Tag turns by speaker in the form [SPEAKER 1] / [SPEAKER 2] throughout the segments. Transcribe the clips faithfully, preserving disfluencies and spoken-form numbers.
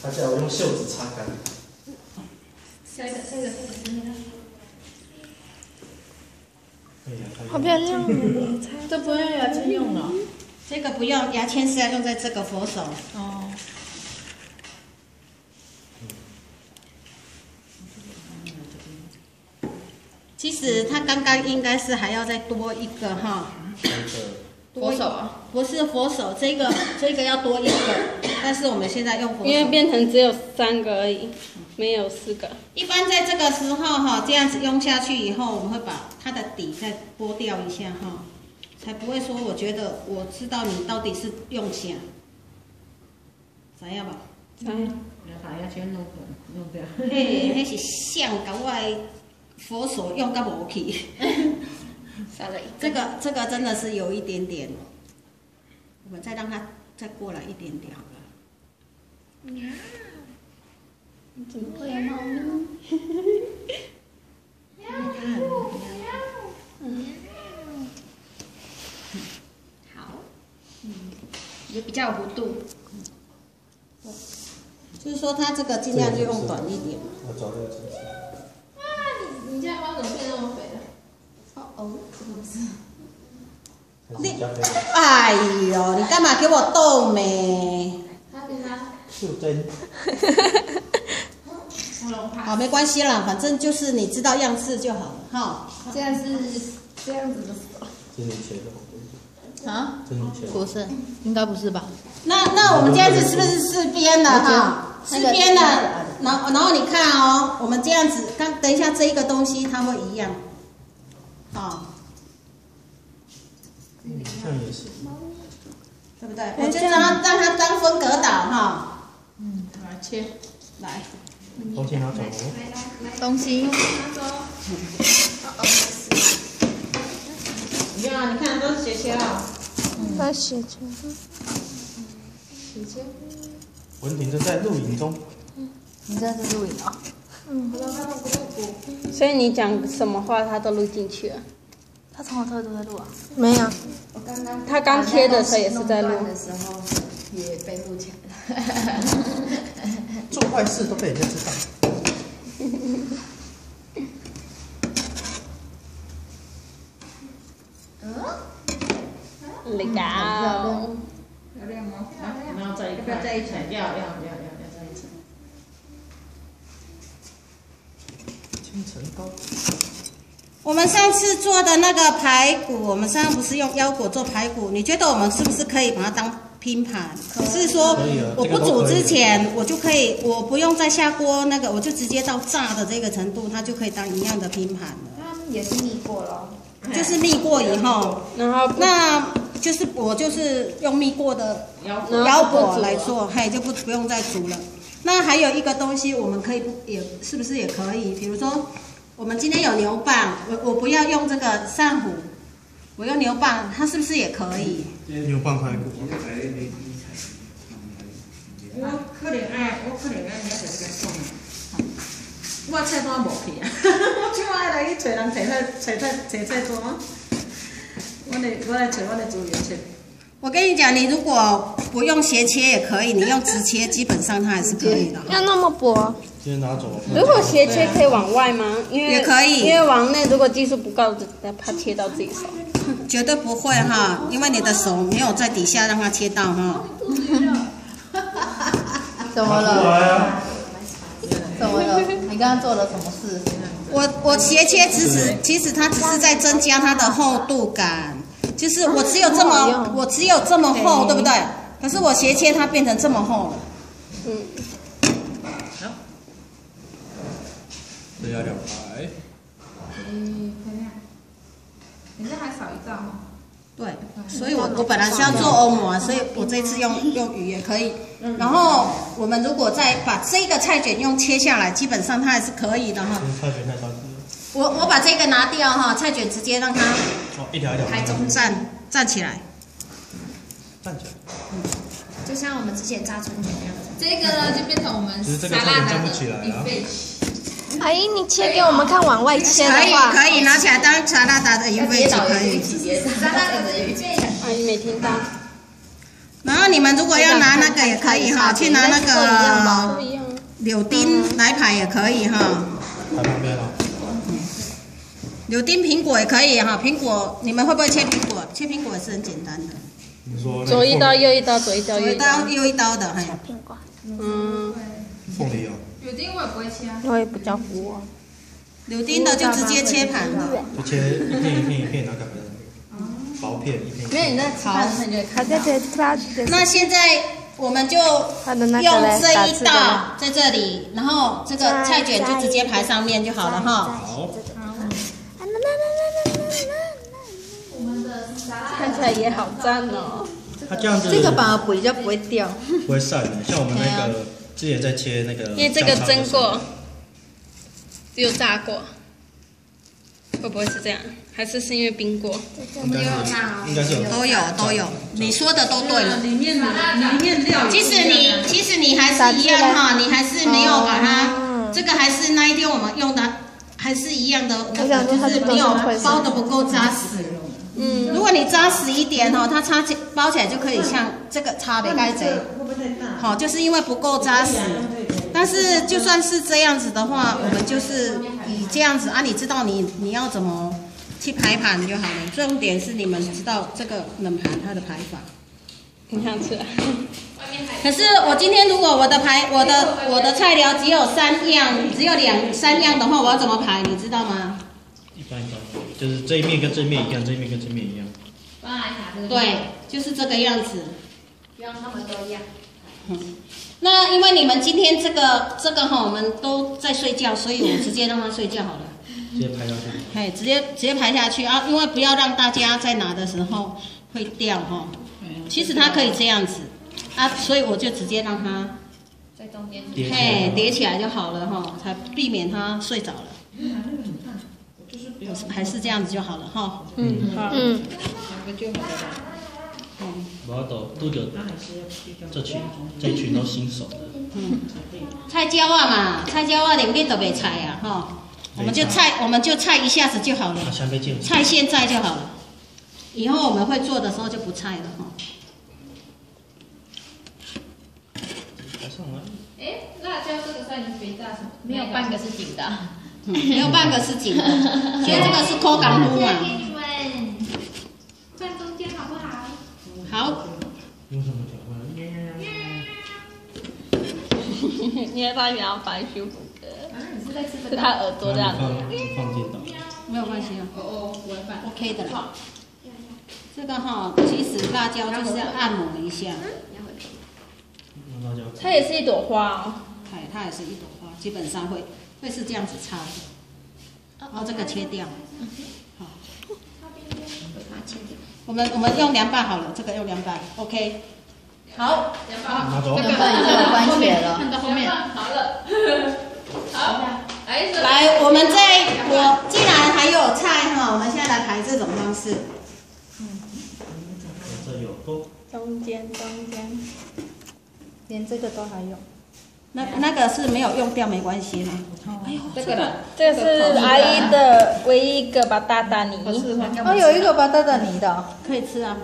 [SPEAKER 1] 他叫我用袖子擦干。
[SPEAKER 2] 下一个，下一个，下一个。
[SPEAKER 3] 好漂亮哦！
[SPEAKER 2] 这不用牙签用了。
[SPEAKER 4] 这个不用，牙签是要用在这个佛手。
[SPEAKER 2] 哦。
[SPEAKER 4] 其实它刚刚应该是还要再多一个哈。
[SPEAKER 2] 佛手啊？
[SPEAKER 4] 不是佛手，这个这个要多一个，但是我们现在用佛手。
[SPEAKER 3] 因为变成只有三个而已，没有四个。
[SPEAKER 4] 一般在这个时候哈，这样子用下去以后，我们会把它的底再剥掉一下哈，才不会说我觉得我知道你到底是用啥，知影吧？
[SPEAKER 3] 知影。
[SPEAKER 2] 把牙签弄弄掉。
[SPEAKER 4] 嘿，迄是像甲我的佛手用到无去。
[SPEAKER 2] 少了一
[SPEAKER 4] 这个这个真的是有一点点，我们再让它再过来一点点好了。
[SPEAKER 3] 呀，你怎么会有猫咪？
[SPEAKER 2] 好，嗯，也比较有弧度。
[SPEAKER 4] 就是说它这个尽量就用短一点。
[SPEAKER 1] 我找这个层次。
[SPEAKER 2] 啊，你你家猫怎么变那么肥了？哦哦，这个不是。
[SPEAKER 4] 你，哎呦，你干嘛给我动没？
[SPEAKER 2] 他跟他。
[SPEAKER 1] 袖珍。
[SPEAKER 4] 好，没关系啦，反正就是你知道样式就好了哈。
[SPEAKER 2] 这样是这样子的手。
[SPEAKER 1] 这是你切的。
[SPEAKER 2] 啊？
[SPEAKER 1] 这是你切的。
[SPEAKER 2] 不是，应该不是吧？
[SPEAKER 4] 那那我们这样子是不是四边的哈？四边的，然后然后你看哦，我们这样子，刚等一下这一个东西它会一样，好。
[SPEAKER 1] 这样也是，
[SPEAKER 4] 对不对？我就让它让它当分隔岛哈。
[SPEAKER 2] 嗯，来切，
[SPEAKER 4] 来。
[SPEAKER 1] 东西拿走哦。
[SPEAKER 2] 东西拿走。
[SPEAKER 4] 你看，你看都是斜切啊。
[SPEAKER 3] 它斜切。
[SPEAKER 2] 斜切。
[SPEAKER 1] 文婷正在录影中。
[SPEAKER 2] 你这是录影啊？
[SPEAKER 3] 嗯。所以你讲什么话，他都录进去了。
[SPEAKER 2] 他从头到尾都在录啊？
[SPEAKER 3] 没有。
[SPEAKER 2] 我刚刚
[SPEAKER 3] 他刚切的时候也是在录
[SPEAKER 2] 的时候也被录起来了。
[SPEAKER 1] 做坏事都被人家知道。
[SPEAKER 2] 嗯？
[SPEAKER 3] 厉害。
[SPEAKER 2] 漂亮吗？然后再一块，再一层，要要要要要再一层。
[SPEAKER 1] 千层糕。
[SPEAKER 4] 我们上次做的那个排骨，我们上次不是用腰果做排骨？你觉得我们是不是可以把它当拼盘？可是说我不煮之前，我就可以，我不用再下锅那个，我就直接到炸的这个程度，它就可以当一样的拼盘了。
[SPEAKER 2] 它也是蜜过了。
[SPEAKER 4] 就是蜜过以后，
[SPEAKER 3] 然后
[SPEAKER 4] 那就是我就是用蜜过的腰果来做，嘿，就不不用再煮了。那还有一个东西，我们可以不也是不是也可以？比如说。我们今天有牛蒡，我我不要用这个鳝糊，我用牛蒡，它是不是也可以？
[SPEAKER 1] 牛蒡排骨。
[SPEAKER 2] 我可能爱，我可能爱了解这个餸。我菜单无去啊，我即摆来去找人找菜找菜找菜单。我来我来找我的主流去。
[SPEAKER 4] 我跟你讲，你如果不用斜切也可以，你用直切，基本上它还是可以的。
[SPEAKER 3] 要那么薄？
[SPEAKER 1] 今天拿走。
[SPEAKER 3] 如果斜切可以往外吗？因为
[SPEAKER 4] 也可以，
[SPEAKER 3] 因为往内如果技术不够，怕切到自己手。
[SPEAKER 4] 绝对不会哈，因为你的手没有在底下让它切到哈。
[SPEAKER 2] 怎么了？怎么了？你刚刚做了什么事？
[SPEAKER 4] 我我斜切其实其实它只是在增加它的厚度感，就是我只有这么我只有这么厚，对不对？可是我斜切它变成这么厚了。嗯。
[SPEAKER 1] 这要两排。
[SPEAKER 2] 嗯，漂亮。你这还少一道吗？
[SPEAKER 4] 对，所以我我本来是要做欧膜，所以我这次用用鱼也可以。然后我们如果再把这个菜卷用切下来，基本上它还是可以的哈。
[SPEAKER 1] 菜卷太高级了。
[SPEAKER 4] 我我把这个拿掉哈，菜卷直接让它
[SPEAKER 1] 哦一条一条
[SPEAKER 4] 台中站站起来。
[SPEAKER 1] 站起来。
[SPEAKER 2] 嗯，就像我们之前炸春卷那样子。这个呢就变成我们沙拉
[SPEAKER 1] 站不起来啊。
[SPEAKER 3] 阿姨，你切给我们看往外切的
[SPEAKER 4] 可以
[SPEAKER 3] 话，
[SPEAKER 4] 可以拿起来当沙拉达的鱼飞机可以。
[SPEAKER 2] 沙拉达的鱼飞。
[SPEAKER 3] 阿姨没听到。
[SPEAKER 4] 然后后你们如果要拿那个也可以哈，去拿那个
[SPEAKER 3] 不一样。
[SPEAKER 4] 柳丁来排也可以哈。
[SPEAKER 1] 排旁边了。
[SPEAKER 4] 柳丁苹果也可以哈，苹果你们会不会切苹果？切苹果也是很简单的。
[SPEAKER 1] 你说
[SPEAKER 3] 左一刀，右一刀，左一刀，
[SPEAKER 4] 左一
[SPEAKER 3] 右一刀。
[SPEAKER 4] 刀右一刀的，嘿。
[SPEAKER 5] 苹果，
[SPEAKER 3] 嗯，
[SPEAKER 1] 凤梨哦，
[SPEAKER 6] 柳丁我也不会切啊。
[SPEAKER 5] 我也不叫服我。
[SPEAKER 4] 柳丁的就直接切盘了。
[SPEAKER 1] 就切一片一片一片，然后改成薄片一片一片。
[SPEAKER 3] 没有，你在吃饭的时候你就会看。
[SPEAKER 5] 它在这它的
[SPEAKER 4] 那现在我们就
[SPEAKER 5] 它的那个
[SPEAKER 4] 用
[SPEAKER 5] 嘞，
[SPEAKER 4] 这一
[SPEAKER 5] 打字的
[SPEAKER 4] 道在这里，然后这个菜卷就直接排上面就好了哈。
[SPEAKER 1] 好，
[SPEAKER 3] 看起来也好赞哦。
[SPEAKER 1] 它这样子
[SPEAKER 3] 这个反而比较不会掉，
[SPEAKER 1] 不会散的，像我们那个之前在切那个，
[SPEAKER 3] 因为这个蒸过，只有炸过，会不会是这样？还是是因为冰过？
[SPEAKER 1] 应该是应该是有
[SPEAKER 4] 都有都有，你说的都对了。
[SPEAKER 2] 里面的里面料，
[SPEAKER 4] 其实你其实你还是一样哈，你还是没有把它，这个还是那一天我们用的还是一样的，那个就是没有包的不够扎实。嗯，如果你扎实一点哈，它插起包起来就可以像这个插的盖子，好，就是因为不够扎实。但是就算是这样子的话，我们就是以这样子啊，你知道你你要怎么去排盘就好了。重点是你们知道这个冷盘它的排法。
[SPEAKER 3] 挺想吃。
[SPEAKER 4] 可是我今天如果我的排我的我的菜肴只有三样，只有两三样的话，我要怎么排？你知道吗？
[SPEAKER 1] 一般一般，就是这一面跟这一面一样，这一面跟这一面一样。
[SPEAKER 4] 对，就是这个样子。
[SPEAKER 6] 不要他们都一样。
[SPEAKER 4] 嗯，那因为你们今天这个这个哈，我们都在睡觉，所以我直接让他睡觉好了。
[SPEAKER 1] 直接排下去。
[SPEAKER 4] 嘿，直接直接排下去啊，因为不要让大家在拿的时候会掉哈。其实它可以这样子啊，所以我就直接让它
[SPEAKER 6] 在中间。
[SPEAKER 4] 嘿叠起来就好了哈，才避免它睡着了。还是这样子就好了哈。
[SPEAKER 3] 嗯，好。
[SPEAKER 5] 嗯，
[SPEAKER 3] 两个就好了吧。
[SPEAKER 1] 我要都都有这群这一群都新手的。
[SPEAKER 4] 嗯，菜椒啊嘛，菜椒啊两面都没菜啊哈，我们就菜我们就菜一下子就好了，
[SPEAKER 1] 香杯镜。
[SPEAKER 4] 菜现在就好了，以后我们会做的时候就不菜了哈。
[SPEAKER 1] 排上来。
[SPEAKER 6] 哎，辣椒这个算肥大什么？没有半个是紧的。
[SPEAKER 4] 嗯，没有半个是紧的，所以这个是抠港菇嘛。
[SPEAKER 6] 给你们站中间好不好？
[SPEAKER 4] 好。
[SPEAKER 1] 用什么讲话？
[SPEAKER 3] 因为他想要白修骨骼，
[SPEAKER 6] 你是在吃这
[SPEAKER 3] 是
[SPEAKER 6] 个？
[SPEAKER 3] 他耳朵这样子。
[SPEAKER 1] 放放电脑。
[SPEAKER 4] 没有关系啊。
[SPEAKER 6] 哦哦，我的饭。
[SPEAKER 4] OK 的啦。这个哈，其实辣椒就是要按摩一下。
[SPEAKER 1] 用辣椒。
[SPEAKER 3] 它也是一朵花哦。
[SPEAKER 4] 哎，它也是一朵花，基本上会会是这样子插的。然后这个切掉。好。我们我们用凉拌好了，这个用凉拌 ，OK。好。
[SPEAKER 1] 拿走。
[SPEAKER 6] 这个关起来了。看到后面。好了。好。来，
[SPEAKER 4] 来，我们在我既然还有菜哈，我们现在来排这种方式。
[SPEAKER 1] 这有够。
[SPEAKER 5] 中间中间，连这个都还有。
[SPEAKER 4] 那那个是没有用掉没关系啦。
[SPEAKER 3] 哎呦，这个了，这是阿姨的唯一一个巴达达泥。
[SPEAKER 5] 哦，有一个巴达达泥的，
[SPEAKER 4] 可以吃啊。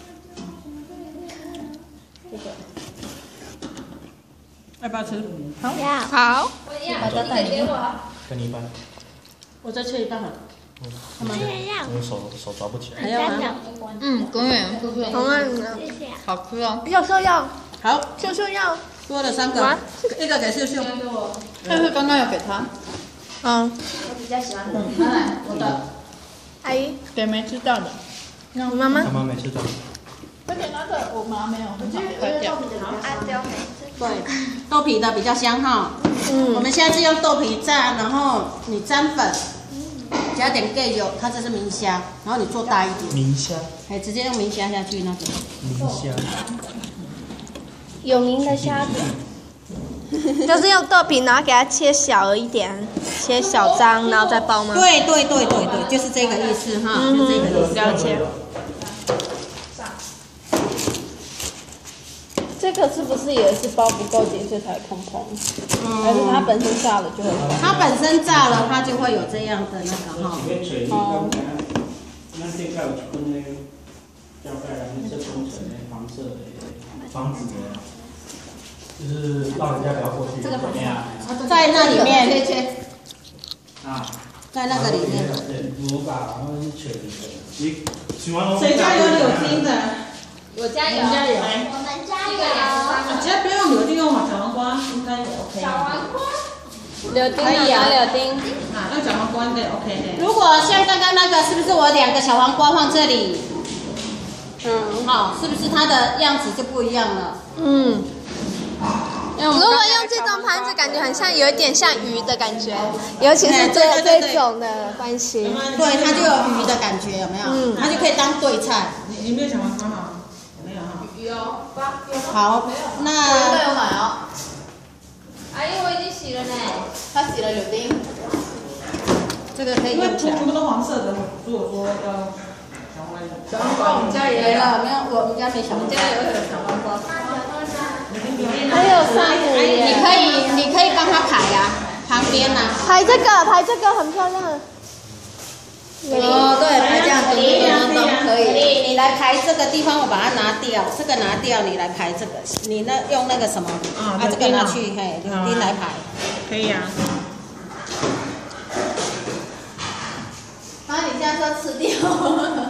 [SPEAKER 4] 要不要吃？
[SPEAKER 5] 好，好，
[SPEAKER 6] 巴达达给我。
[SPEAKER 1] 跟你一般。
[SPEAKER 4] 我再切一半好了。
[SPEAKER 1] 好吗？我手手抓不起来。
[SPEAKER 4] 还要吗？
[SPEAKER 6] 嗯，公园，
[SPEAKER 5] 同样的，
[SPEAKER 6] 好吃哦。
[SPEAKER 5] 秀秀要，
[SPEAKER 4] 好，
[SPEAKER 5] 秀秀要，
[SPEAKER 4] 多了三个，一个给秀秀。
[SPEAKER 6] 但是刚刚有给他。
[SPEAKER 5] 嗯，
[SPEAKER 6] 我比较喜欢。
[SPEAKER 4] 来，我的。
[SPEAKER 5] 阿姨，
[SPEAKER 6] 给没吃到的。
[SPEAKER 5] 你妈妈
[SPEAKER 1] 他，妈没吃到。
[SPEAKER 6] 而且那个我妈没有，很少坏掉。
[SPEAKER 4] 对，豆皮的比较香哈。嗯。我们现在是用豆皮蘸，然后你沾粉，加点芥油，它这是明虾，然后你做大一点。
[SPEAKER 1] 明虾。
[SPEAKER 4] 哎，直接用明虾下去那个。
[SPEAKER 1] 明虾。
[SPEAKER 5] 有名的虾子，就是用豆皮，然后给它切小一点，切小张，然后再包吗？
[SPEAKER 4] 对对对对对，就是这个意思哈，就这个意思。
[SPEAKER 5] 了解。
[SPEAKER 3] 这个是不是也是包不够紧，所以才蓬蓬？还是它本身炸了就会蓬？
[SPEAKER 4] 它本身炸了，它就会有这样的那个哈。
[SPEAKER 3] 哦。
[SPEAKER 1] 防止的，就是让人家不要过去。这个怎么样？
[SPEAKER 4] 在那里面，
[SPEAKER 6] 切切。
[SPEAKER 1] 啊，
[SPEAKER 4] 在那个里面。
[SPEAKER 1] 对，如把然后是全的。你喜欢
[SPEAKER 2] 谁家有柳丁的？
[SPEAKER 3] 我家有，
[SPEAKER 2] 我们家有。
[SPEAKER 5] 我们家有。
[SPEAKER 2] 只要不用柳丁，用小黄瓜应该也 OK。
[SPEAKER 3] 小黄瓜。柳丁啊，柳丁。
[SPEAKER 2] 啊，用小黄瓜应该 OK 的。
[SPEAKER 4] 如果像刚刚那个，是不是我两个小黄瓜放这里？嗯，好，是不是它的样子就不一样了？
[SPEAKER 5] 嗯。如果用这种盘子，感觉很像，有一点像鱼的感觉，尤其是这这种的关系。
[SPEAKER 4] 对，它就有鱼的感觉，有没有？嗯，它就可以当对菜。
[SPEAKER 2] 你你没有小黄瓜吗？没有哈。
[SPEAKER 6] 有，八有。
[SPEAKER 4] 好，那
[SPEAKER 6] 我有买哦。阿姨，我已经洗了呢。他洗了柳丁。
[SPEAKER 4] 这个可以
[SPEAKER 2] 因为
[SPEAKER 4] 用起来。
[SPEAKER 2] 全部都黄色的，所以我说要小黄瓜。
[SPEAKER 6] 小黄瓜我们家也有。
[SPEAKER 4] 没了，没有，我们家没小黄瓜。
[SPEAKER 6] 我们家也有小黄瓜。
[SPEAKER 5] 还有珊瑚耶！
[SPEAKER 4] 你可以，你可以帮他排呀，旁边呐。
[SPEAKER 5] 排这个，排这个很漂亮。
[SPEAKER 4] 哦，对，排这样子都可以。你来排这个地方，我把它拿掉，这个拿掉，你来排这个。你那用那个什么？啊，这个拿去，嘿，你来排。
[SPEAKER 2] 可以啊。
[SPEAKER 6] 啊，你这样说吃掉。